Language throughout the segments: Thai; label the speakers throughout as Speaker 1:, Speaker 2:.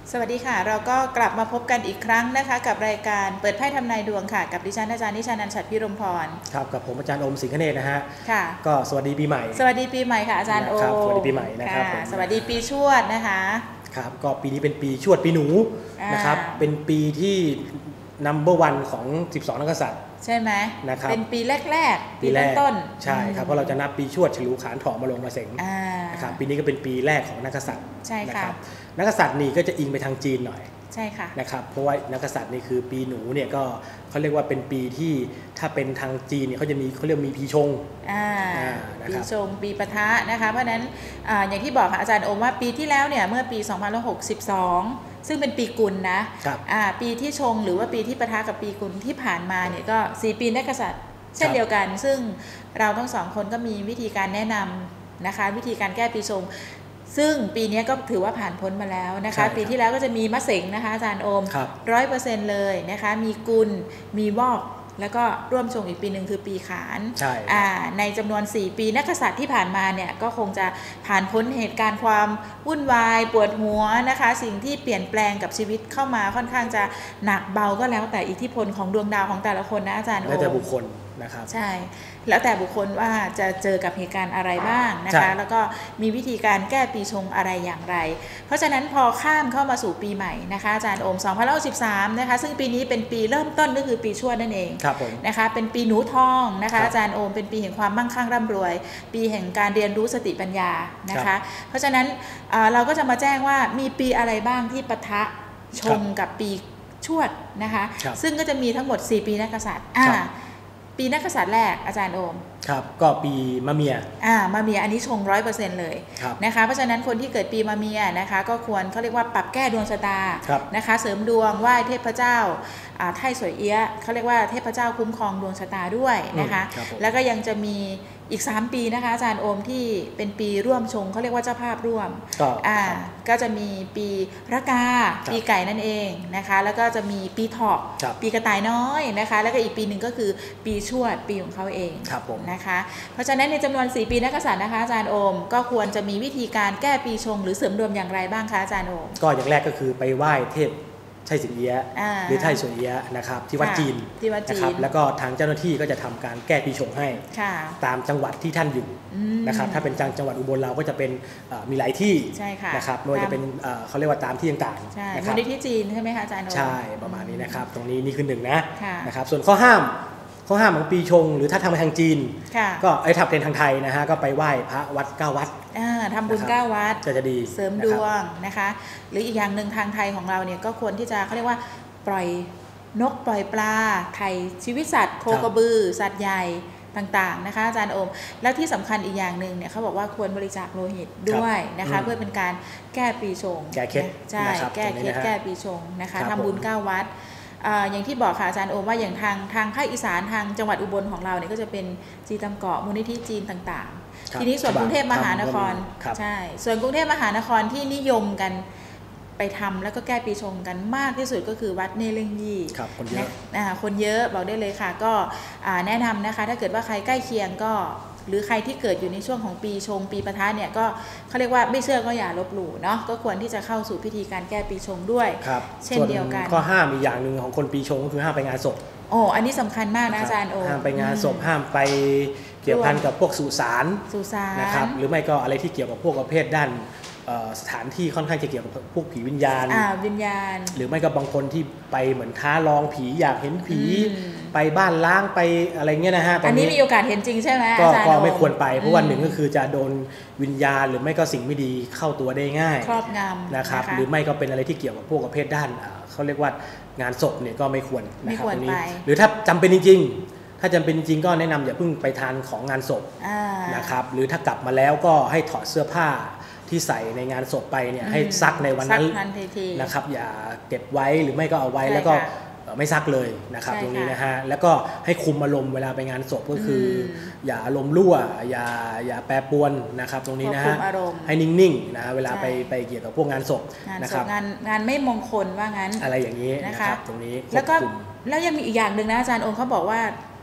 Speaker 1: สวัสดีค่ะเราก็กลับมาพบกันอีกครั้งนะคะกับรายการเปิดไพ่ทำนายดวงค่ะกับดิฉันอาจารย์นิชานันท์ ฉัตรพิรมพร
Speaker 2: ครับกับผมอาจารย์อมสิงคเนศนะฮะ
Speaker 1: ค่ะ
Speaker 2: ก็สวัสดีปีใหม่
Speaker 1: สวัสดีปีใหม่ค่ะอาจารย์โอม
Speaker 2: สวัสดีปีใหม่นะครับ
Speaker 1: สวัสดีปีชวดนะคะ
Speaker 2: ครับก็ปีนี้เป็นปีชวดปีหนูนะครับเป็นปีที่number 1ของ12นักษัตริย์
Speaker 1: ใช่ไหม
Speaker 2: นะครับ
Speaker 1: เป็นปีแรกปีต้น
Speaker 2: ใช่ครับเพราะเราจะนับปีชวดฉลูขานถอมาลงมาเสงนะครับปีนี้ก็เป็นปีแรกของนักษัตริย์
Speaker 1: ใช่ค่ะ
Speaker 2: นักษัตริย์นี่ก็จะอิงไปทางจีนหน่อย
Speaker 1: ใช่ค่ะ
Speaker 2: นะครับเพราะว่านักษัตริย์นี่คือปีหนูเนี่ยก็เขาเรียกว่าเป็นปีที่ถ้าเป็นทางจีนเนี่ยเขาจะมีเขาเรียกมีปีชง
Speaker 1: ปีชงปีปะทะนะคะเพราะนั้นอย่างที่บอกค่ะอาจารย์โอมว่าปีที่แล้วเนี่ยเมื่อปี2562ซึ่งเป็นปีกุลนะปีที่ชงหรือว่าปีที่ปะทะกับปีกุลที่ผ่านมาเนี่ยก็4ปีนักกษัตริย์เช่นเดียวกันซึ่งเราทั้งสองคนก็มีวิธีการแนะนำนะคะวิธีการแก้ปีชงซึ่งปีนี้ก็ถือว่าผ่านพ้นมาแล้วนะคะปีที่แล้วก็จะมีมะเสงนะคะอาจารย์โอม100%เลยนะคะมีกุลมีวอกแล้วก็ร่วมชงอีกปีหนึ่งคือปีขานในจำนวน4ปีนักกษัตริย์ที่ผ่านมาเนี่ยก็คงจะผ่านพ้นเหตุการณ์ความวุ่นวายปวดหัวนะคะสิ่งที่เปลี่ยนแปลงกับชีวิตเข้ามาค่อนข้างจะหนักเบาก็แล้วแต่อิทธิพลของดวงดาวของแต่ละคนนะอาจารย์โอ
Speaker 2: แล้วแต่บุคคลนะครับ
Speaker 1: ใช่แล้วแต่บุคคลว่าจะเจอกับเหตุการณ์อะไรบ้างนะคะแล้วก็มีวิธีการแก้ปีชงอะไรอย่างไรเพราะฉะนั้นพอข้ามเข้ามาสู่ปีใหม่นะคะอาจารย์โอม2013นะคะซึ่งปีนี้เป็นปีเริ่มต้นก็คือปีชวดนั่นเองนะคะเป็นปีหนูทองนะคะอาจารย์โอมเป็นปีแห่งความมั่งคั่งร่ำรวยปีแห่งการเรียนรู้สติปัญญานะคะเพราะฉะนั้นเราก็จะมาแจ้งว่ามีปีอะไรบ้างที่ปะทะชงกับปีชวดนะคะซึ่งก็จะมีทั้งหมด4ปีนักกษัตริย์ปีนักกษัตริย์แรกอาจารย์โอม
Speaker 2: ครับก็ปีมะเมีย
Speaker 1: มะเมียอันนี้ชง100%เลยนะคะเพราะฉะนั้นคนที่เกิดปีมะเมียนะคะก็ควรเขาเรียกว่าปรับแก้ดวงชะตานะคะเสริมดวงไหว้เทพเจ้าไท่สวยเอี้ยเขาเรียกว่าเทพเจ้าคุ้มครองดวงชะตาด้วยนะคะแล้วก็ยังจะมีอีก3ปีนะคะอาจารย์โอมที่เป็นปีร่วมชงเขาเรียกว่าเจ้าภาพร่วมก็จะมีปีระกาปีไก่นั่นเองนะคะแล้วก็จะมีปีเถาะปีกระต่ายน้อยนะคะแล้วก็อีกปีหนึ่งก็คือปีชวดปีของเขาเองนะคะเพราะฉะนั้นในจำนวน4ปีนักกษัตริย์นะคะอาจารย์โอมก็ควรจะมีวิธีการแก้ปีชงหรือเสริมดวงอย่างไรบ้างคะอาจารย์โอม
Speaker 2: ก็อย่างแรกก็คือไปไหว้เทพไช่สิงเอี้ยหรือไท่สวยเอี้ยนะครับที่วัดจีนนะครับแล้วก็ทางเจ้าหน้าที่ก็จะทำการแก้ปีชงให้ตามจังหวัดที่ท่านอยู่นะครับถ้าเป็นจังหวัดอุบลเราก็จะเป็นมีหลายที่นะครับไม่ว่าจะเป็นเขาเรียกว่าตามที่ต่าง
Speaker 1: ๆนะครับมูลนิธิจีนใช่ไหมคะอาจารย์
Speaker 2: ใช่ประมาณนี้นะครับตรงนี้นี่คือหนึ่งนะครับส่วนข้อห้ามของปีชงหรือถ้าทำไปทางจีนก็ทำเป็นทางไทยนะฮะก็ไปไหว้พระวัด9วัด
Speaker 1: ทำบุญ9วัด
Speaker 2: จะดี
Speaker 1: เสริมดวงนะคะหรืออีกอย่างหนึ่งทางไทยของเราเนี่ยก็ควรที่จะเขาเรียกว่าปล่อยนกปล่อยปลาไถ่ชีวิตสัตว์โคกระบือสัตว์ใหญ่ต่างๆนะคะอาจารย์โอมแล้วที่สำคัญอีกอย่างหนึ่งเนี่ยเขาบอกว่าควรบริจาคโลหิตด้วยนะคะเพื่อเป็นการแก้ปีชง
Speaker 2: แก้เคล็ด
Speaker 1: ใช่แก้เคล็ดแก้ปีชงนะคะทำบุญ9วัดอย่างที่บอกค่ะอาจารย์โอมว่าอย่างทางภาคอีสานทางจังหวัดอุบลของเราเนี่ยก็จะเป็นจีตำเกาะมูลนิธิจีนต่างๆทีนี้ส่วนกรุงเทพมหานครใช่ส่วนกรุงเทพมหานครที่นิยมกันไปทำแล้วก็แก้ปีชงกันมากที่สุดก็คือวัดเนเล่งยี่คนเยอะบอกได้เลยค่ะก็แนะนำนะคะถ้าเกิดว่าใครใกล้เคียงก็หรือใครที่เกิดอยู่ในช่วงของปีชงปีปะทะเนี่ยก็เขาเรียกว่าไม่เชื่อก็อย่าลบหลู่เนาะก็ควรที่จะเข้าสู่พิธีการแก้ปีชงด้วยเช่นเดียวกัน
Speaker 2: ข้อห้ามอีกอย่างหนึ่งของคนปีชงก็คือห้ามไปงานศพ
Speaker 1: อันนี้สำคัญมากนะอาจารย์
Speaker 2: ห้ามไปงานศพห้ามไปเกี่ยวพันกับพวกสุสานนะครับหรือไม่ก็อะไรที่เกี่ยวกับพวกประเภทด้านสถานที่ค่อนข้างจะเกี่ยวกับพวกผีวิญญาณหรือไม่ก็บางคนที่ไปเหมือนท้าลองผีอยากเห็นผีไปบ้านล้างไปอะไรเงี้ยนะฮะ
Speaker 1: อันนี้มีโอกาสเห็นจริงใช่ไหม
Speaker 2: ก็ไม่ควรไปเพราะวันหนึ่งก็คือจะโดนวิญญาณหรือไม่ก็สิ่งไม่ดีเข้าตัวได้ง่าย
Speaker 1: ครอบงำ
Speaker 2: นะครับหรือไม่ก็เป็นอะไรที่เกี่ยวกับพวกประเภทด้านเขาเรียกว่างานศพเนี่ยก็ไม่ควรนะครับตรงนี้หรือถ้าจำเป็นจริงๆถ้าจำเป็นจริงก็แนะนำอย่าเพิ่งไปทานของงานศพนะครับหรือถ้ากลับมาแล้วก็ให้ถอดเสื้อผ้าที่ใส่ในงานศพไปเนี่ยให้ซักในวันนั้นนะครับอย่าเก็บไว้หรือไม่ก็เอาไว้แล้วก็ไม่ซักเลยนะครับตรงนี้นะฮะแล้วก็ให้คุมอารมณ์เวลาไปงานศพก็คืออย่าอารมณ์รั่วอย่าแปรปรวนนะครับตรงนี้นะฮะให้นิ่งๆนะเวลาไปเกี่ยวกับพวกงานศพนะครับ
Speaker 1: งานไม่มงคลว่างั้น
Speaker 2: อะไรอย่างนี้นะครับตรงนี้
Speaker 1: แล้วยังมีอีกอย่างหนึ่งนะอาจารย์องค์เขาบอกว่า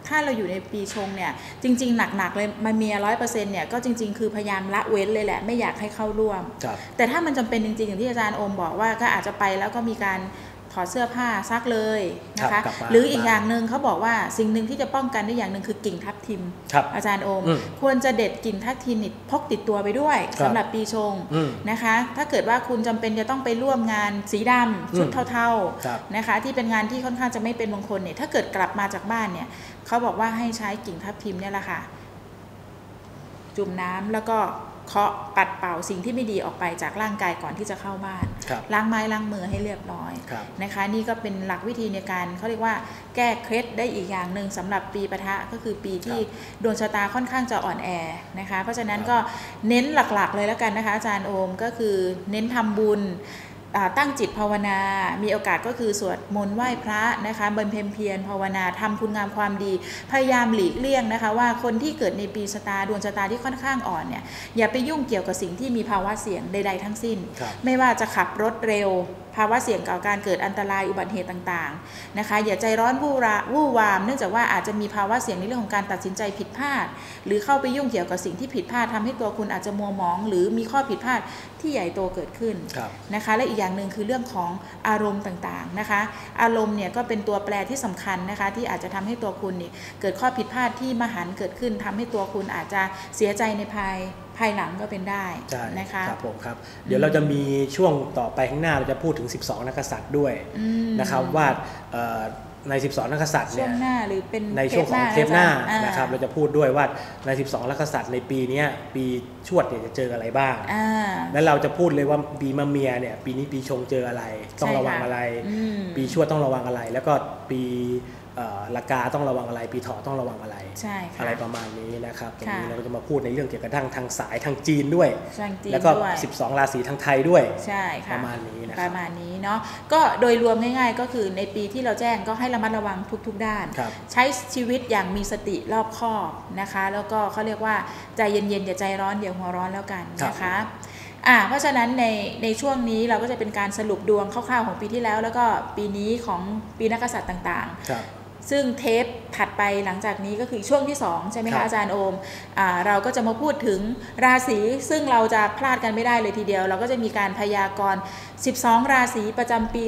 Speaker 1: ถ้าเราอยู่ในปีชงเนี่ยจริงๆหนักๆเลยมันมี100%เนี่ยก็จริงๆคือพยายามละเว้นเลยแหละไม่อยากให้เข้าร่วมแต่ถ้ามันจำเป็นจริงๆอย่างที่อาจารย์โอมบอกว่าก็อาจจะไปแล้วก็มีการถอดเสื้อผ้าซักเลยนะคะหรืออีกอย่างหนึ่งเขาบอกว่าสิ่งหนึ่งที่จะป้องกันได้อย่างหนึ่งคือกิ่งทับทิมอาจารย์โอมควรจะเด็ดกิ่งทับทิมพกติดตัวไปด้วยสำหรับปีชงนะคะถ้าเกิดว่าคุณจำเป็นจะต้องไปร่วมงานสีดำชุดเทาๆนะคะที่เป็นงานที่ค่อนข้างจะไม่เป็นมงคลเนี่ยถ้าเกิดกลับมาจากบ้านเนี่ยเขาบอกว่าให้ใช้กิ่งทับทิมเนี่ยแหละค่ะจุ่มน้ำแล้วก็เคาะปัดเป่าสิ่งที่ไม่ดีออกไปจากร่างกายก่อนที่จะเข้าบ้านล้างไม้ล้างมือให้เรียบร้อยนะคะนี่ก็เป็นหลักวิธีในการเขาเรียกว่าแก้เคล็ดได้อีกอย่างหนึ่งสำหรับปีปะทะก็คือปีที่ดวงชะตาค่อนข้างจะอ่อนแอนะคะเพราะฉะนั้นก็เน้นหลักๆเลยแล้วกันนะคะอาจารย์โอมก็คือเน้นทำบุญตั้งจิตภาวนามีโอกาสก็คือสวดมนต์ไหว้พระนะคะบำเพ็ญเพียรภาวนาทำคุณงามความดีพยายามหลีกเลี่ยงนะคะว่าคนที่เกิดในปีชะตาดวงชะตาที่ค่อนข้างอ่อนเนี่ยอย่าไปยุ่งเกี่ยวกับสิ่งที่มีภาวะเสี่ยงใดๆทั้งสิ้นไม่ว่าจะขับรถเร็วภาวะเสี่ยงต่อการเกิดอันตรายอุบัติเหตุต่างๆนะคะอย่าใจร้อนวู่วามเนื่องจากว่าอาจจะมีภาวะเสี่ยงในเรื่องของการตัดสินใจผิดพลาดหรือเข้าไปยุ่งเกี่ยวกับสิ่งที่ผิดพลาดทำให้ตัวคุณอาจจะมัวหมองหรือมีข้อผิดพลาดที่ใหญ่โตเกิดขึ้นนะคะและอีกอย่างหนึ่งคือเรื่องของอารมณ์ต่างๆนะคะอารมณ์เนี่ยก็เป็นตัวแปรที่สำคัญนะคะที่อาจจะทำให้ตัวคุณนี่เกิดข้อผิดพลาดที่มหันต์เกิดขึ้นทำให้ตัวคุณอาจจะเสียใจในภายหลังก็เป็นได้นะคะ
Speaker 2: ครับผมครับเดี๋ยวเราจะมีช่วงต่อไปข้างหน้าเราจะพูดถึง12นักกษัตริย์ด้วยนะครับว่าใน12นักกษัตริย์เนี่ยในช่วงของเทปหน้านะครับเราจะพูดด้วยว่าใน12นักกษัตริย์ในปีนี้ปีชวดเนี่ยจะเจออะไรบ้างและเราจะพูดเลยว่าปีมะเมียเนี่ยปีนี้ปีชงเจออะไรต้องระวังอะไรปีชวดต้องระวังอะไรแล้วก็ปีละกาต้องระวังอะไรปีเถาะต้องระวังอะไรอะไรประมาณนี้นะครับตรงนี้เราจะมาพูดในเรื่องเกี่ยวกับทางสายทางจีนด้วยแล้วก็12ราศีทางไทยด้วย
Speaker 1: ใช่ค่ะ
Speaker 2: ประมาณนี้นะครับ
Speaker 1: ประมาณนี้เนาะก็โดยรวมง่ายๆก็คือในปีที่เราแจ้งก็ให้ระมัดระวังทุกๆด้านใช้ชีวิตอย่างมีสติรอบคอบนะคะแล้วก็เขาเรียกว่าใจเย็นๆอย่าใจร้อนอย่าหัวร้อนแล้วกันนะคะเพราะฉะนั้นในช่วงนี้เราก็จะเป็นการสรุปดวงคร่าวๆของปีที่แล้วแล้วก็ปีนี้ของปีนักกษัตริย์ต่างๆซึ่งเทปถัดไปหลังจากนี้ก็คือช่วงที่2ใช่ไหมคะอาจารย์โอมเราก็จะมาพูดถึงราศีซึ่งเราจะพลาดกันไม่ได้เลยทีเดียวเราก็จะมีการพยากรณ์12ราศีประจำปี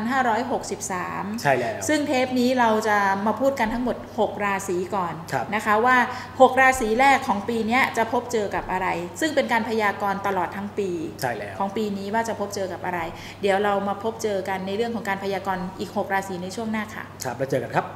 Speaker 1: 2563
Speaker 2: ใช่แล้ว
Speaker 1: ซึ่งเทปนี้เราจะมาพูดกันทั้งหมด6ราศีก่อนนะคะว่า6ราศีแรกของปีนี้จะพบเจอกับอะไรซึ่งเป็นการพยากรณ์ตลอดทั้งปีของปีนี้ว่าจะพบเจอกับอะไรเดี๋ยวเรามาพบเจอกันในเรื่องของการพยากรณ์อีก6ราศีในช่วงหน้าค่ะ
Speaker 2: ครับแล้วเจอกันครับ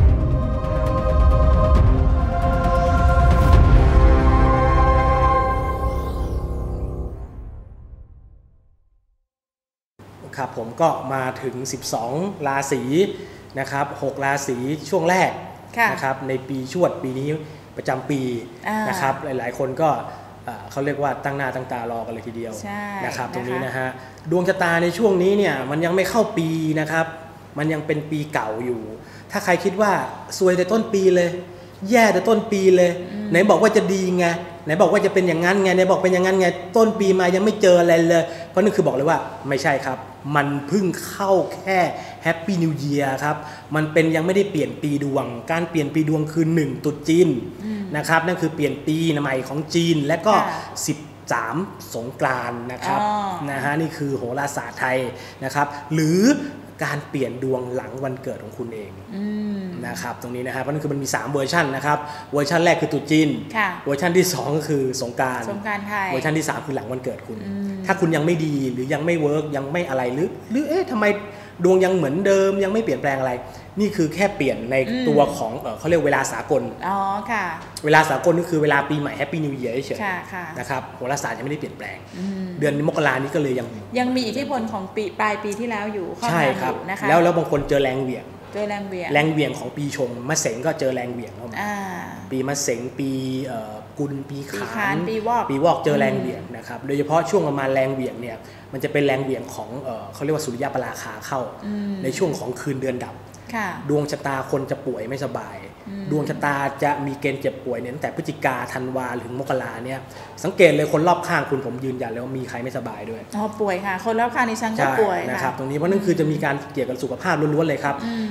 Speaker 2: ครับผมก็มาถึง12ราศีนะครับ6ราศีช่วงแรกนะครับในปีชวดปีนี้ประจำปีนะครับหลายๆคนก็เขาเรียกว่าตั้งหน้าตั้งตารอกันเลยทีเดียวนะครับตรงนี้นะฮะดวงชะตาในช่วงนี้เนี่ยมันยังไม่เข้าปีนะครับมันยังเป็นปีเก่าอยู่ถ้าใครคิดว่าซวยแต่ต้นปีเลยแย่แต่ต้นปีเลยไหนบอกว่าจะดีไงไหนบอกว่าจะเป็นอย่างนั้นไงไหนบอกเป็นอย่างนั้นไงต้นปีมายังไม่เจออะไรเลยเพราะนั่นคือบอกเลยว่าไม่ใช่ครับมันเพิ่งเข้าแค่แฮปปี้นิวเยียร์ครับมันเป็นยังไม่ได้เปลี่ยนปีดวงการเปลี่ยนปีดวงคือ1ตรุษจีนนะครับนั่นคือเปลี่ยนปีใหม่ของจีนและก็13สงกรานต์นะครับนะฮะนี่คือโหราศาสตร์ไทยนะครับหรือการเปลี่ยนดวงหลังวันเกิดของคุณเองนะครับตรงนี้นะครับเพราะนั่นคือมันมี3เวอร์ชันนะครับเวอร์ชันแรกคือตรุษจีนเวอร์ชันที่2ก็คือสงกรานต์
Speaker 1: ไทย
Speaker 2: เวอร์ชันที่3คือหลังวันเกิดคุณถ้าคุณยังไม่ดีหรือยังไม่เวิร์กยังไม่อะไรหรือเอ๊ะทำไมดวงยังเหมือนเดิมยังไม่เปลี่ยนแปลงอะไรนี่คือแค่เปลี่ยนในตัวของเขาเรียกเวลาสากล
Speaker 1: ค่ะ
Speaker 2: เวลาสากลก็คือเวลาปีใหม่แฮปปี้นิวเยียร์เฉยๆนะครับโหราศาสตร์ยังไม่ได้เปลี่ยนแปลงเดือนมกรานี้ก็เลย
Speaker 1: ยังมีอิทธิพลของปีปลายปีที่แล้วอยู่
Speaker 2: ใช่ครับแล้วบางคนเจอแรงเหวี่ยงแรงเหวี่ยงของปีชงมะเสงก็เจอแรงเหวี่ยงเข้ามาปีมะเสงปีกุลปีขาน
Speaker 1: ปีวอก
Speaker 2: เจอแรงเหวี่ยงนะครับโดยเฉพาะช่วงประมาณแรงเหวี่ยงเนี่ยมันจะเป็นแรงเหวี่ยงของเขาเรียกว่าสุริยะปราคาเข้าในช่วงของคืนเดือนดับดวงชะตาคนจะป่วยไม่สบายดวงชะตาจะมีเกณฑ์เจ็บป่วยเนี่ยตั้งแต่พฤศจิกาธันวาถึงมกราเนี่ยสังเกตเลยคนรอบข้างคุณผมยืนยันเลยว่ามีใครไม่สบายด้วย
Speaker 1: ป่วยค่ะคนรอบข้างในชั้นก็ป่วย
Speaker 2: นะครับตรงนี้เพราะนั่นคือจะมีการเกี่ยวกับสุขภาพล้วนๆเลยครับไป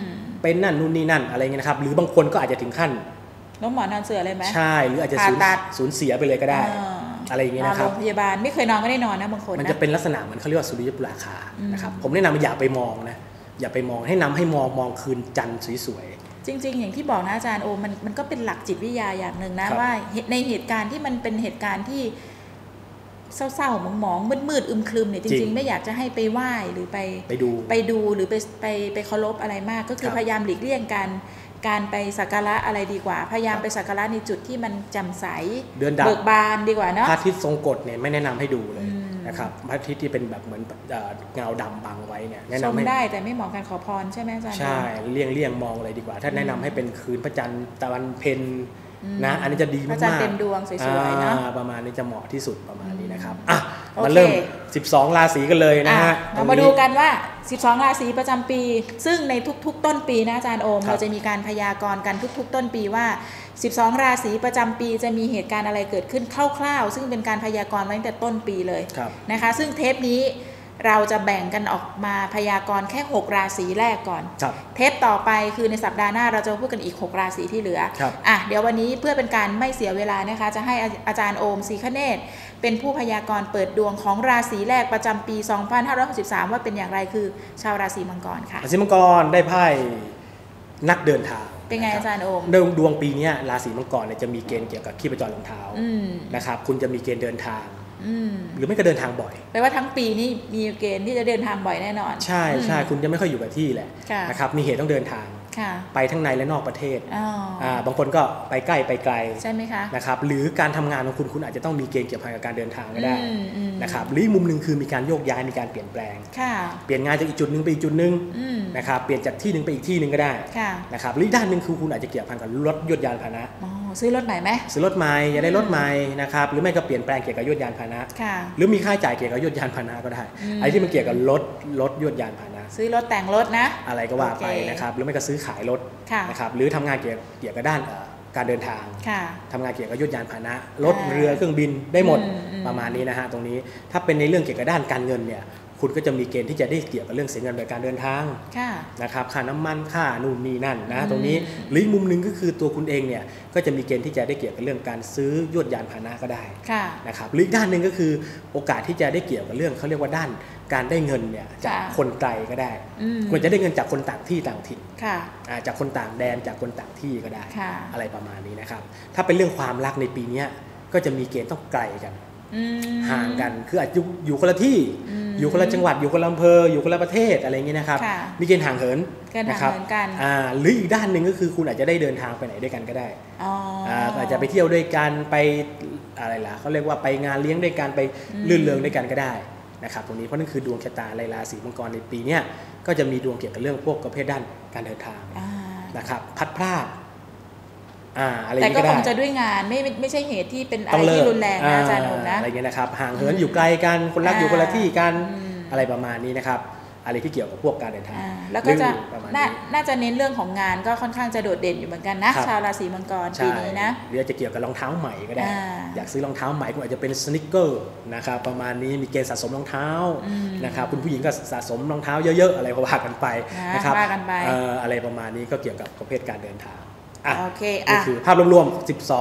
Speaker 2: เป็นนั่นนู่นนี่นั่นอะไรเงี้ยนะครับหรือบางคนก็อาจจะถึงขั้น
Speaker 1: ล้มหมอนนอนเสือเลยไหม
Speaker 2: ใช่หรืออาจจะสูญเสียไปเลยก็ได้อะไรอย่างเงี้ยนะครับ
Speaker 1: โรงพยาบาลไม่เคยนอนก็ได้นอนนะบางคน
Speaker 2: มันจะเป็นลักษณะเหมือนเขาเรียกว่าสุริยุปราคานะครับผมแนะนำอย่าไปมองนะอย่าไปมองให้มองคืนจันทร์สวย
Speaker 1: ๆจริงๆอย่างที่บอกนะอาจารย์โอมันก็เป็นหลักจิตวิทยาอย่างหนึ่งนะว่าในเหตุการณ์ที่มันเป็นเหตุการณ์ที่เศร้าๆหมองๆมืดๆอึมครึมเนี่ยจริงๆไม่อยากจะให้ไปไหว้หรือไปดูหรือไปเคารพอะไรมากก็คือพยายามหลีกเลี่ยงการไปสักการะอะไรดีกว่าพยายามไปสักการะในจุดที่มันแจ่มใสเบิกบานดีกว่าเนาะ
Speaker 2: พระอาทิตย์ทรงกฎเนี่ยไม่แนะนำให้ดูเลยนะครับพระอาทิตย์ที่เป็นแบบเหมือนเงาดำบังไว้เนี่ยแนะนำ
Speaker 1: ชมได้แต่ไม่เหมาะการขอพรใช่ไหมอาจารย์
Speaker 2: ใช่เลี่ยงมองอะไรดีกว่าถ้าแนะนำให้เป็นคืนพระจันทร์ตะวันเพ็ญนะอันนี้จะดีมาก
Speaker 1: พระจันทร์เต็มดวงสวยๆเนาะ
Speaker 2: ประมาณนี้จะเหมาะที่สุดประมาณนี้นะครับมาเริ่ม12ราศีกันเลยนะฮะ
Speaker 1: เรามาดูกันว่า12ราศีประจำปีซึ่งในทุกๆต้นปีนะอาจารย์โอมเราจะมีการพยากรณ์กันทุกๆต้นปีว่า12ราศีประจำปีจะมีเหตุการณ์อะไรเกิดขึ้นคร่าวๆซึ่งเป็นการพยากรณ์ไว้ตั้งแต่ต้นปีเลยนะคะซึ่งเทปนี้เราจะแบ่งกันออกมาพยากรณ์แค่6ราศีแรกก่อนเทปต่อไปคือในสัปดาห์หน้าเราจะพูดกันอีก6ราศีที่เหลือเดี๋ยววันนี้เพื่อเป็นการไม่เสียเวลานะคะจะให้อาจารย์โอมศรีคเนศเป็นผู้พยากรณ์เปิดดวงของราศีแรกประจำปี2563ว่าเป็นอย่างไรคือชาวราศีมังกรค่ะ
Speaker 2: ราศีมังกรได้ไพ่นักเดินทาง
Speaker 1: เป็นไงอาจารย์โอม
Speaker 2: ดวงปีนี้ราศีมังกรจะมีเกณฑ์เกี่ยวกับชีพจรรองเท้านะครับคุณจะมีเกณฑ์เดินทางหรือไม่ก็เดินทางบ่อย
Speaker 1: แปลว่าทั้งปีนี้มีเกณฑ์ที่จะเดินทางบ่อยแน่นอน
Speaker 2: ใช่คุณจะไม่ค่อยอยู่กับที่แหละนะครับมีเหตุต้องเดินทางไปทั้งในและนอกประเทศบางคนก็ไปใกล้ไปไกล
Speaker 1: ใช่ไหมคะ
Speaker 2: นะครับหรือการทำงานของคุณอาจจะต้องมีเกณฑ์เกี่ยวพันกับการเดินทางก็ได้นะครับหรือมุมหนึ่งคือมีการโยกย้ายมีการเปลี่ยนแปลงเปลี่ยนงานจากอีกจุดนึงไปอีกจุดนึงนะครับเปลี่ยนจากที่นึงไปอีกที่นึงก็ได้นะครับหรือด้านนึงคือคุณอาจจะเกี่ยวพันกับรถยนต์ยานพาหนะ
Speaker 1: ซื้อรถใหม่ไหม
Speaker 2: ซื้อรถใหม่อยากได้รถใหม่นะครับหรือไม่ก็เปลี่ยนแปลงเกี่ยวกับยนต์ยานพาหนะหรือมีค่าใช้จ่ายเกี่ยวกับยนต์ยานพาหนะก็ได้ไอ้ที่มันเกี่ยวกับรถยนต์ยานพาหนะ
Speaker 1: ซื้อรถแต่งรถนะ
Speaker 2: อะไรก็ว่าไปนะครับหรือไม่ก็ซื้อขายรถนะครับหรือทำงานเกี่ยวกับด้านการเดินทางทำงานเกี่ยวกับยนต์ยานพาหนะรถเรือเครื่องบินได้หมดประมาณนี้นะฮะตรงนี้ถ้าเป็นในเรื่องเกี่ยวกับด้านการเงินเนี่ยคุณก็จะมีเกณฑ์ที่จะได้เกี่ยวกับเรื่องเสียเงินโดยการเดินทางนะครับค่าน้ำมันค่านู่นนี่นั่นนะตรงนี้หรือมุมหนึ่งก็คือตัวคุณเองเนี่ยก็จะมีเกณฑ์ที่จะได้เกี่ยวกับเรื่องการซื้อยวดยานพาหนะก็ได้นะครับหรืออีกด้านหนึ่งก็คือโอกาสที่จะได้เกี่ยวกับเรื่องเขาเรียกว่าด้านการได้เงินเนี่ยจากคนไกลก็ได้ควรจะได้เงินจากคนต่างที่ต่างถิ่นจากคนต่างแดนจากคนต่างที่ก็ได้อะไรประมาณนี้นะครับถ้าเป็นเรื่องความรักในปีนี้ก็จะมีเกณฑ์ต้องไกลกันห่างกันคืออาจจะอยู่คนละที่อยู่คนละจังหวัดอยู่คนละอำเภออยู่คนละประเทศอะไรอย่างนี้นะครับมีเกณฑ์ห่างเหิน
Speaker 1: นะครับ
Speaker 2: หรืออีกด้านหนึ่งก็คือคุณอาจจะได้เดินทางไปไหนด้วยกันก็ได้อาจจะไปเที่ยวด้วยกันไปอะไรล่ะเขาเรียกว่าไปงานเลี้ยงด้วยกันไปลื่นเริงด้วยกันก็ได้นะครับตรงนี้เพราะนั่นคือดวงชะตาราศีมังกรในปีนี้ก็จะมีดวงเกี่ยวกับเรื่องพวกประเภทด้านการเดินทางนะครับพัดพลาด
Speaker 1: แต่ก็คงจะด้วยงานไม่ใช่เหตุที่เป็นอะไรที่รุนแรงนะอาจารย์โอมนะ
Speaker 2: อะไรเงี้ยนะครับห่างเหินอยู่ไกลกันคนรักอยู่คนละที่กันอะไรประมาณนี้นะครับอะไรที่เกี่ยวกับพวกการเดินทาง
Speaker 1: แล้วก็จะน่าจะเน้นเรื่องของงานก็ค่อนข้างจะโดดเด่นอยู่เหมือนกันนะชาวราศีมังกรปีนี้นะ
Speaker 2: หรือจะเกี่ยวกับรองเท้าใหม่ก็ได้อยากซื้อรองเท้าใหม่คุณอาจจะเป็นสนิเกอร์นะครับประมาณนี้มีเกณฑ์สะสมรองเท้านะครับคุณผู้หญิงก็สะสมรองเท้าเยอะๆอะไรก็ว่ากันไปนะครับอะไรประมาณนี้ก็เกี่ยวกับประเภทการเดินทาง
Speaker 1: โอเค
Speaker 2: นี่คือภาพรวม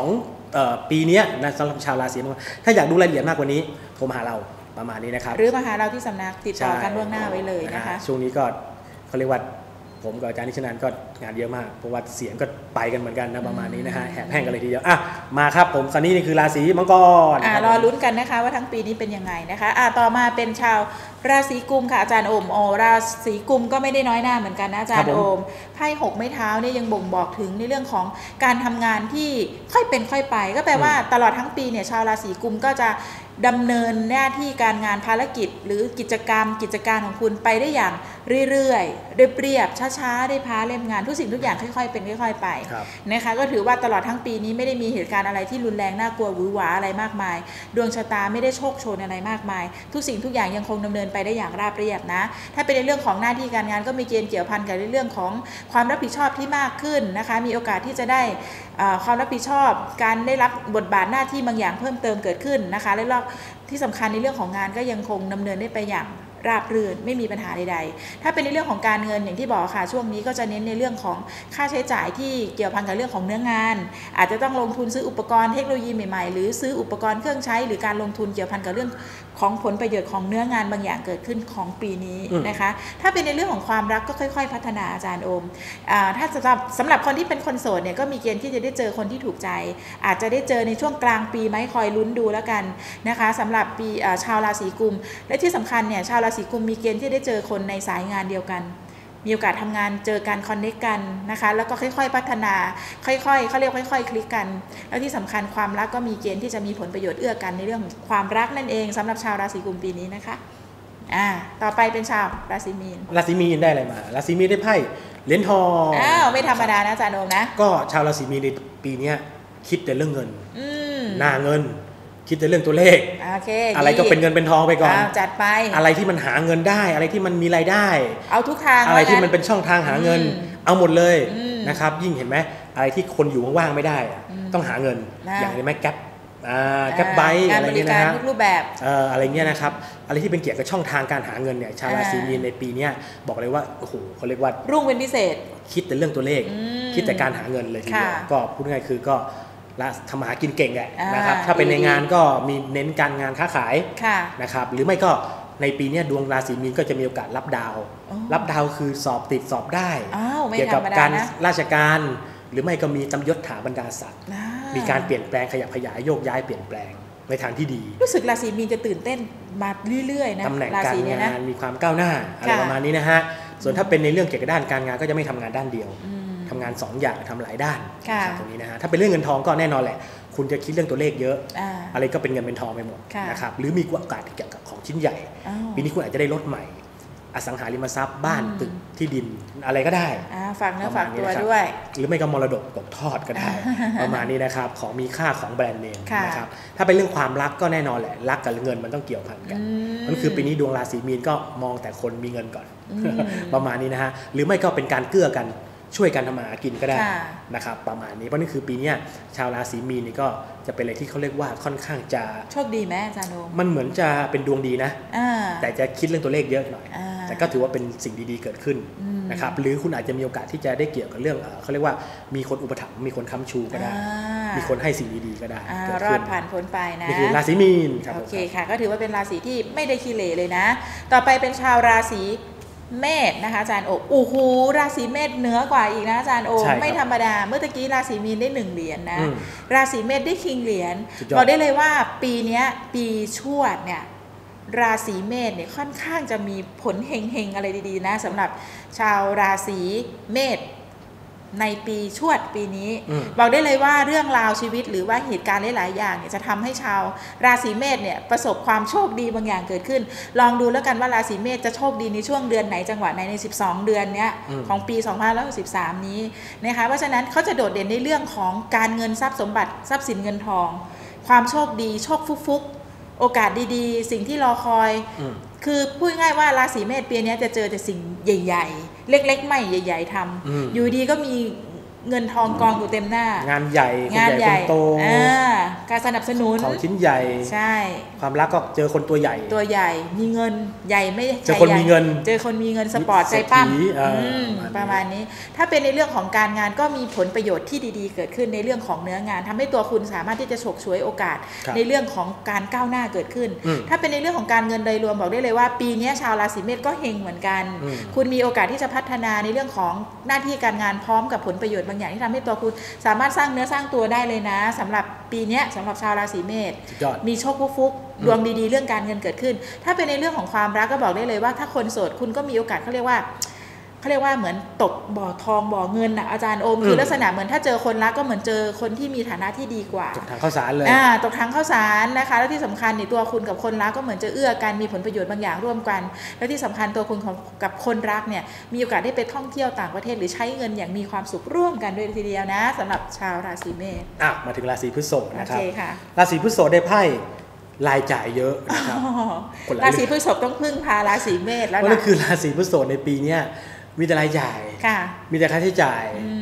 Speaker 2: 12ปีนี้นะสำหรับชาวราศีมังกรถ้าอยากดูรายละเอียดมากกว่านี้โทรมาหาเราประมาณนี้นะครับ
Speaker 1: หรือมาหาเราที่สำนักติดต่อกันล่วงหน้าไว้เลยนะคะ
Speaker 2: ช่วงนี้ก็เขาเรียกว่าผมกับอาจารย์นิชนันก็งานเยอะมากเพราะว่าเสียงก็ไปกันเหมือนกันนะประมาณนี้นะฮะแหบแห้งกันเลยทีเดียวมาครับผมคราวนี้นี่คือราศีมังกร
Speaker 1: รอลุ้นกันนะคะว่าทั้งปีนี้เป็นยังไงนะคะต่อมาเป็นชาวราศีกุมค่ะอาจารย์โอมราศีกุมก็ไม่ได้น้อยหน้าเหมือนกันนะอาจารย์โอมไพ่6ไม้เท้าเนี่ยยังบ่งบอกถึงในเรื่องของการทำงานที่ค่อยเป็นค่อยไปก็แปลว่าตลอดทั้งปีเนี่ยชาวราศีกุมก็จะดำเนินหน้าที่การงานภารกิจหรือกิจการของคุณไปได้อย่างเรื่อยๆเรียบช้าๆได้พาเล่มงานทุกสิ่งทุกอย่างค่อยๆเป็นค่อยๆไปนะคะก็ถือว่าตลอดทั้งปีนี้ไม่ได้มีเหตุการณ์อะไรที่รุนแรงน่ากลัวหวือหวาอะไรมากมายดวงชะตาไม่ได้โชคโชนอะไรมากมายทุกสิ่งทุกอย่างยังคงดำเนินไปได้อย่างราบเรียบนะถ้าเป็นในเรื่องของหน้าที่การงานก็มีเกณฑ์เกี่ยวพันกับในเรื่องของความรับผิดชอบที่มากขึ้นนะคะมีโอกาสที่จะได้ความรับผิดชอบการได้รับบทบาทหน้าที่บางอย่างเพิ่มเติมเกิดขึ้นนะคะและที่สำคัญในเรื่องของงานก็ยังคงดำเนินได้ไปอย่างราบรื่นไม่มีปัญหาใดๆถ้าเป็นในเรื่องของการเงินอย่างที่บอกค่ะช่วงนี้ก็จะเน้นในเรื่องของค่าใช้จ่ายที่เกี่ยวพันกับเรื่องของเนื้องานอาจจะต้องลงทุนซื้ออุปกรณ์เทคโนโลยีใหม่ๆหรือซื้ออุปกรณ์เครื่องใช้หรือการลงทุนเกี่ยวพันกับเรื่องของผลประโยชน์ของเนื้องานบางอย่างเกิดขึ้นของปีนี้นะคะถ้าเป็นในเรื่องของความรักก็ค่อยๆพัฒนาอาจารย์โอมถ้าสำหรับคนที่เป็นคนโสดเนี่ยก็มีเกณฑ์ที่จะได้เจอคนที่ถูกใจอาจจะได้เจอในช่วงกลางปีไหมคอยลุ้นดูแล้วกันนะคะสำหรับปีชาวราศีกุมและที่สำคัญเนี่ยชาวราศีกุมมีเกณฑ์ที่ได้เจอคนในสายงานเดียวกันมีโอกาสทำงานเจอกันคอนเนคกันนะคะแล้วก็ค่อยๆพัฒนาค่อยๆเขาเรียกค่อยๆคลิกกันแล้วที่สำคัญความรักก็มีเกณฑ์ที่จะมีผลประโยชน์เอื้อกันในเรื่องความรักนั่นเองสำหรับชาวราศีกุมปีนี้นะคะต่อไปเป็นชาวราศีมีน
Speaker 2: ได้อะไรมาราศีมีนได้ไพ่เหรียญทอง
Speaker 1: ไม่ธรรมดานะอาจารย์โอมนะ
Speaker 2: ก็ชาวราศีมีนในปีนี้คิดแต่เรื่องเงินหน้าเงินคิดแต่เรื่องตัวเลขอะไรก็เป็นเงินเป็นทองไปก่อน
Speaker 1: จัดไป
Speaker 2: อะไรที่มันหาเงินได้อะไรที่มันมีรายได้
Speaker 1: เอาทุกทาง
Speaker 2: อะไรที่มันเป็นช่องทางหาเงินเอาหมดเลยนะครับยิ่งเห็นไหมอะไรที่คนอยู่ว่างๆไม่ได้ต้องหาเงินอย่างนี้ไหมแก๊ปไบค์อะไรเงี้ยนะฮะ
Speaker 1: รูปแบบ
Speaker 2: อะไรเงี้ยนะครับอะไรที่เป็นเกี่ยวกับช่องทางการหาเงินเนี่ยชาวราศีมีนในปีนี้บอกเลยว่าโอ้โหเขาเรียกว่า
Speaker 1: รุ่งเป็นพิเศษ
Speaker 2: คิดแต่เรื่องตัวเลขคิดแต่การหาเงินเลยทีเดียวก็พูดง่ายๆคือก็และทำหากินเก่งแหละนะครับถ้าเป็นในงานก็มีเน้นการงานค้าขายนะครับหรือไม่ก็ในปีนี้ดวงราศีมีนก็จะมีโอกาสรับดาวคือสอบติดสอบได้เกี่ยวกับการราชการหรือไม่ก็มีตำยศถาบรรดาศักดิ์มีการเปลี่ยนแปลงขยับขยายโยกย้ายเปลี่ยนแปลงในทางที่ดี
Speaker 1: รู้สึกราศีมีนจะตื่นเต้นมาเรื่อยๆนะ
Speaker 2: ตำแหน่งการงานมีความก้าวหน้าอะไรประมาณนี้นะฮะส่วนถ้าเป็นในเรื่องเกี่ยวกับด้านการงานก็จะไม่ทำงานด้านเดียวทำงาน2อย่างทำหลายด้านตรงนี้นะฮะถ้าเป็นเรื่องเงินทองก็แน่นอนแหละคุณจะคิดเรื่องตัวเลขเยอะอะไรก็เป็นเงินเป็นทองไปหมดนะครับหรือมีโอกาสเกี่ยวกับของชิ้นใหญ่ปีนี้คุณอาจจะได้รถใหม่อสังหาริมทรัพย์บ้านตึกที่ดินอะไรก็ได้
Speaker 1: ฝากเนื้อฝากตัวด้วย
Speaker 2: หรือไม่ก็มรดกตกทอดก็ได้ประมาณนี้นะครับของมีค่าของแบรนด์เนมนะครับถ้าเป็นเรื่องความรักก็แน่นอนแหละรักกับเงินมันต้องเกี่ยวพันกันนั่นคือปีนี้ดวงราศีมีนก็มองแต่คนมีเงินก่อนประมาณนี้นะฮะหรือไม่ก็เป็นการเกื้อกันช่วยกันทำมาหากินก็ได้นะครับประมาณนี้เพราะนี่คือปีนี้ชาวราศีมีนนี่ก็จะเป็นอะไรที่เขาเรียกว่าค่อนข้างจะ
Speaker 1: โชคดีไหมอาจารย์โอม
Speaker 2: มันเหมือนจะเป็นดวงดีนะแต่จะคิดเรื่องตัวเลขเยอะหน่อยแต่ก็ถือว่าเป็นสิ่งดีๆเกิดขึ้นนะครับหรือคุณอาจจะมีโอกาสที่จะได้เกี่ยวกับเรื่องเขาเรียกว่ามีคนอุปถัมภ์มีคนค้ำชูก็ได้มีคนให้สิ่งดีๆก็ได้
Speaker 1: รอดผ่านพ้นไปนะ
Speaker 2: นี่คือราศีมีนครับ
Speaker 1: โอเคค่ะก็ถือว่าเป็นราศีที่ไม่ได้ขี้เหร่เลยนะต่อไปเป็นชาวราศีเมษนะคะอาจารย์โอ้โหราศีเมษเหนือกว่าอีกนะอาจารย์โอไม่ธรรมดาเมื่อกี้ราศีมีนได้1เหรียญนะราศีเมษได้คิงเหรียญบอกได้เลยว่าปีนี้ปีชวดเนี่ยราศีเมษเนี่ยค่อนข้างจะมีผลเฮงๆอะไรดีๆนะสำหรับชาวราศีเมษในปีชวดปีนี้บอกได้เลยว่าเรื่องราวชีวิตหรือว่าเหตุการณ์หลายๆอย่างเนี่ยจะทำให้ชาวราศีเมษเนี่ยประสบความโชคดีบางอย่างเกิดขึ้นลองดูแล้วกันว่าราศีเมษจะโชคดีในช่วงเดือนไหนจังหวะไหนใน12เดือนเนี้ยของปี2563นี้นะคะเพราะฉะนั้นเขาจะโดดเด่นในเรื่องของการเงินทรัพย์สมบัติทรัพย์สินเงินทองความโชคดีโชคฟุกโอกาสดีๆสิ่งที่รอคอยคือพูดง่ายว่าราศีเมษปีนี้จะเจอแต่สิ่งใหญ่ๆเล็กๆไม่ใหญ่ๆทำอยู่ดีก็มีเงินทองกองอยู่เต็มหน้าง
Speaker 2: านใหญ่งานใหญ่
Speaker 1: โตการสนับสนุน
Speaker 2: ของชิ้นใหญ่
Speaker 1: ใช่
Speaker 2: ความรักก็เจอคนตัวใหญ่
Speaker 1: มีเงินใหญ่ไม่
Speaker 2: เจอคนมีเงิน
Speaker 1: สปอร์ตใจปั้มประมาณนี้ถ้าเป็นในเรื่องของการงานก็มีผลประโยชน์ที่ดีๆเกิดขึ้นในเรื่องของเนื้องานทำให้ตัวคุณสามารถที่จะฉกฉวยโอกาสในเรื่องของการก้าวหน้าเกิดขึ้นถ้าเป็นในเรื่องของการเงินโดยรวมบอกได้เลยว่าปีนี้ชาวราศีเมษก็เฮงเหมือนกันคุณมีโอกาสที่จะพัฒนาในเรื่องของหน้าที่การงานพร้อมกับผลประโยชน์บางอย่างที่ทำให้ตัวคุณสามารถสร้างเนื้อสร้างตัวได้เลยนะสำหรับปีนี้สำหรับชาวราศีเมษมีโชคฟุกดวงดีๆเรื่องการเงินเกิดขึ้นถ้าเป็นในเรื่องของความรักก็บอกได้เลยว่าถ้าคนโสดคุณก็มีโอกาสเขาเรียกว่าเหมือนตกบ่อทองบ่อเงินนะอาจารย์โอมคือลักษณะเหมือนถ้าเจอคนรักก็เหมือนเจอคนที่มีฐานะที่ดีกว่า
Speaker 2: ตกทางข้าวสารเลย
Speaker 1: ตกทางข้าวสารนะคะแล้วที่สำคัญในตัวคุณกับคนรักก็เหมือนจะเอื้อกันมีผลประโยชน์บางอย่างร่วมกันและที่สำคัญตัวคุณกับคนรักเนี่ยมีโอกาสได้ไปท่องเที่ยวต่างประเทศหรือใช้เงินอย่างมีความสุขร่วมกันด้วยทีเดียวนะสำหรับชาวราศีเมษ
Speaker 2: มาถึงราศีพฤษภนะครับราศีพฤษภได้ไพ่รายจ่ายเยอะนะครับ
Speaker 1: ราศีพฤษภต้องพึ่งพาราศีเมษแล้ว
Speaker 2: นั่นคือราศีพฤษภในปีนี้มีแต่รายจ่ายมีแต่ค่าใช้จ่าย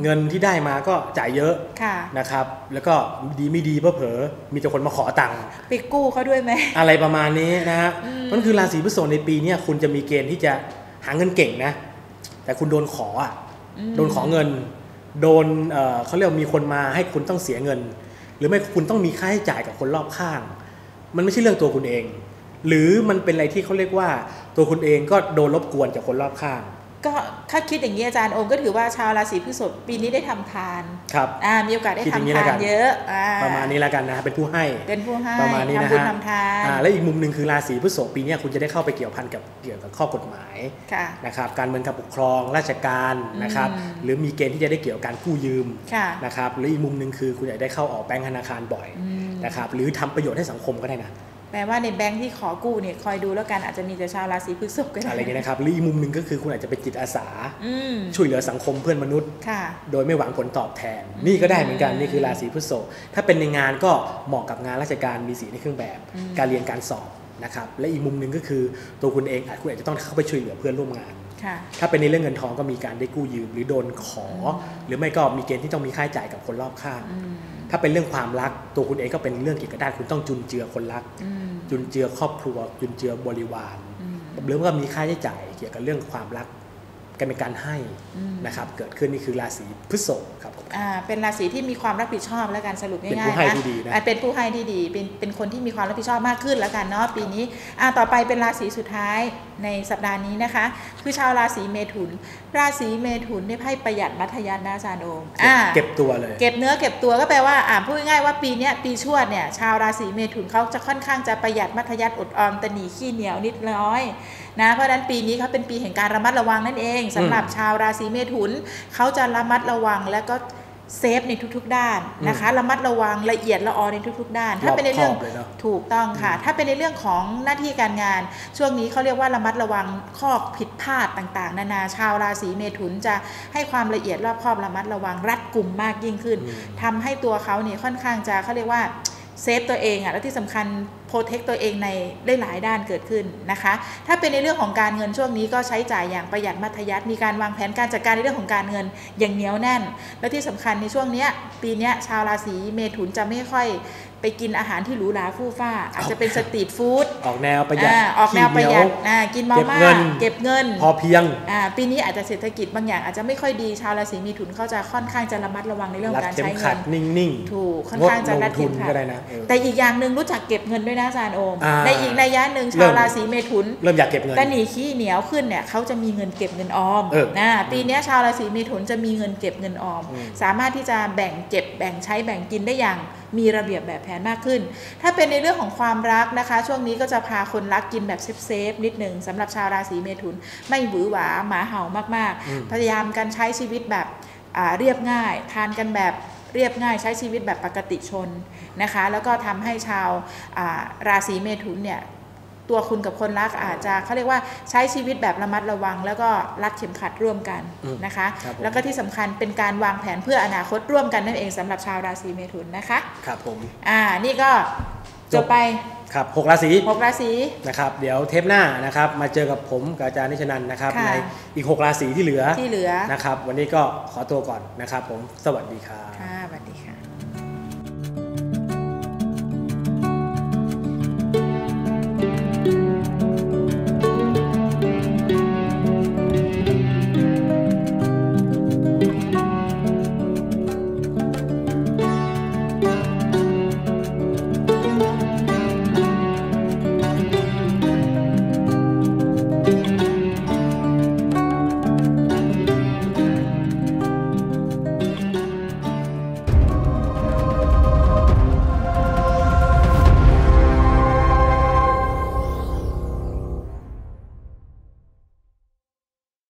Speaker 2: เงินที่ได้มาก็จ่ายเยอะนะครับแล้วก็ดีไม่ดีเผลอมีแต่คนมาขอตังค์
Speaker 1: ไปกู้เขาด้วยไหม
Speaker 2: อะไรประมาณนี้นะฮะมันคือราศีพฤษภในปีนี้คุณจะมีเกณฑ์ที่จะหาเงินเก่งนะแต่คุณโดนขอโดนขอเงินโดนเขาเรียกมีคนมาให้คุณต้องเสียเงินหรือไม่คุณต้องมีค่าใช้จ่ายกับคนรอบข้างมันไม่ใช่เรื่องตัวคุณเองหรือมันเป็นอะไรที่เขาเรียกว่าตัวคุณเองก็โดนรบกวนจากคนรอบข้าง
Speaker 1: ก็ถ้าคิดอย่างนี้อาจารย์โอมก็ถือว่าชาวราศีพฤษภปีนี้ได้ทำทาน
Speaker 2: ครับ
Speaker 1: มีโอกาสได้ทำทานเยอะ
Speaker 2: ประมาณนี้แล้วกันนะเป็นผู้ให้ประมาณนี้นะฮะ
Speaker 1: ทำทาน
Speaker 2: และอีกมุมนึงคือราศีพฤษภปีนี้คุณจะได้เข้าไปเกี่ยวพันกับข้อกฎหมายนะครับการเมืองการปกครองราชการนะครับหรือมีเกณฑ์ที่จะได้เกี่ยวกับการกู้ยืมนะครับหรืออีกมุมนึงคือคุณอยากได้เข้าออกแบงก์ธนาคารบ่อยนะครับหรือทำประโยชน์ให้สังคมก็ได้นะ
Speaker 1: แปลว่าในแบงค์ที่ขอกู้เนี่ยคอยดูแล้วกันอาจจะมีแต่ชาวราศีพฤษภกัน
Speaker 2: อะไรอย่างนี้นะครับหรืออีกมุมหนึ่งก็คือคุณอาจจะเป็นจิตอาสาช่วยเหลือสังคมเพื่อนมนุษย์โดยไม่หวังผลตอบแทนนี่ก็ได้เหมือนกันนี่คือราศีพฤษภถ้าเป็นในงานก็เหมาะกับงานราชการมีสีในเครื่องแบบการเรียนการสอบนะครับและอีกมุมหนึ่งก็คือตัวคุณเองคุณอาจจะต้องเข้าไปช่วยเหลือเพื่อนร่วมงานถ้าเป็นในเรื่องเงินทองก็มีการได้กู้ยืมหรือโดนขอหรือไม่ก็มีเกณฑ์ที่ต้องมีค่าใช้จ่ายกับคนรอบข้างถ้าเป็นเรื่องความรักตัวคุณเองก็เป็นเรื่องเกี่ยวกับด้านคุณต้องจุนเจือคนรักจุนเจือครอบครัวจุนเจือบริวารหรือว่ามีค่าใช้จ่ายเกี่ยวกับเรื่องความรักการเป็นการให้นะครับเกิดขึ้นนี่คือราศีพฤษภครับ
Speaker 1: เป็นราศีที่มีความรับผิดชอบแล้วกันสรุปง่ายๆนะเป็นผู้ให้ที่ดีเป็นคนที่มีความรับผิดชอบมากขึ้นแล้วกันเนาะปีนี้ต่อไปเป็นราศีสุดท้ายในสัปดาห์นี้นะคะคือชาวราศีเมถุนราศีเมถุนได้ไพ่ประหยัดมัธยัสถ์นะอาจารย์โอม
Speaker 2: เก็บตัวเลย
Speaker 1: เก็บเนื้อเก็บตัวก็แปลว่าพูดง่ายๆว่าปีนี้ปีชวดเนี่ยชาวราศีเมถุนเขาจะค่อนข้างจะประหยัดมัธยัสถ์อดออมตะหนีขี้เหนียวนิดน้อยนะเพราะฉะนั้นปีนี้เขาเป็นปีแห่งการระมัดระวังนั่นเองสำหรับชาวราศีเมถุนเขาจะระมัดระวังและก็เซฟในทุกๆด้านนะคะระมัดระวังละเอียดละออในทุกๆด้านถ้าเป็นในเรื่องถูกต้องค่ะถ้าเป็นในเรื่องของหน้าที่การงานช่วงนี้เขาเรียกว่าระมัดระวังข้อผิดพลาดต่างๆนานาชาวราศีเมถุนจะให้ความละเอียดรอบคอบระมัดระวังรัดกุมมากยิ่งขึ้นทำให้ตัวเขาเนี่ยค่อนข้างจะเขาเรียกว่าเซฟตัวเองและที่สำคัญโปรเทคตัวเองในได้หลายด้านเกิดขึ้นนะคะถ้าเป็นในเรื่องของการเงินช่วงนี้ก็ใช้จ่ายอย่างประหยัดมัธยัสถ์มีการวางแผนการจัดการในเรื่องของการเงินอย่างเหนียวแน่นและที่สำคัญในช่วงนี้ปีนี้ชาวราศีเมถุนจะไม่ค่อยไปกินอาหารที่หรูหราฟู่ฟ้าอาจจะเป็นสตรีทฟู้ด
Speaker 2: ออกแนวประหยัด
Speaker 1: กินมาม่าเก็บเงิน
Speaker 2: พอเพียง
Speaker 1: ปีนี้อาจจะเศรษฐกิจบางอย่างอาจจะไม่ค่อยดีชาวราศีเมถุนเขาจะค่อนข้างจะระมัดระวังในเรื่องการใช้เงิน
Speaker 2: นิ่ง
Speaker 1: ๆถูกค่อนข้างจะรัดเข็มขัดแต่อีกอย่างนึงรู้จักเก็บเงินด้วยนะอาจารย์โอมในอีกนัยยะนึงชาวราศีเมถุน
Speaker 2: เริ่มอยากเก็บเงิน
Speaker 1: แต่หนีขี้เหนียวขึ้นเนี่ยเขาจะมีเงินเก็บเงินออมปีนี้ชาวราศีเมถุนจะมีเงินเก็บเงินออมสามารถที่จะแบ่งเก็บแบ่งใช้แบ่งกินได้อย่างมีระเบียบแบบแผนมากขึ้นถ้าเป็นในเรื่องของความรักนะคะช่วงนี้ก็จะพาคนรักกินแบบเซฟนิดหนึ่งสำหรับชาวราศีเมถุนไม่หวือหวาหมาเห่ามากๆพยายามกันใช้ชีวิตแบบเรียบง่ายทานกันแบบเรียบง่ายใช้ชีวิตแบบปกติชนนะคะแล้วก็ทำให้ชาวราศีเมถุนเนี่ยตัวคุณกับคนรักอาจจะเขาเรียกว่าใช้ชีวิตแบบระมัดระวังแล้วก็รัดเข็มขัดร่วมกันนะคะแล้วก็ที่สำคัญเป็นการวางแผนเพื่ออนาคตร่วมกันนั่นเองสำหรับชาวราศีเมถุนนะคะ
Speaker 2: ครับผม
Speaker 1: นี่ก็จบไป
Speaker 2: ครับ6ราศี
Speaker 1: นะครับ
Speaker 2: เดี๋ยวเทปหน้านะครับมาเจอกับผมกับอาจารย์นิชนันท์นะครับในอีก6ราศีที่เหลือนะครับวันนี้ก็ขอตัวก่อนนะครับผมสวัสดีครับ
Speaker 1: สวัสดีค่ะ